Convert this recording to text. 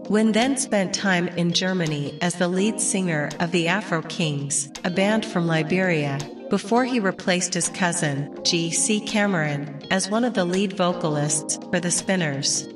Wynne then spent time in Germany as the lead singer of the Afro Kings, a band from Liberia, before he replaced his cousin, G.C. Cameron, as one of the lead vocalists for the Spinners.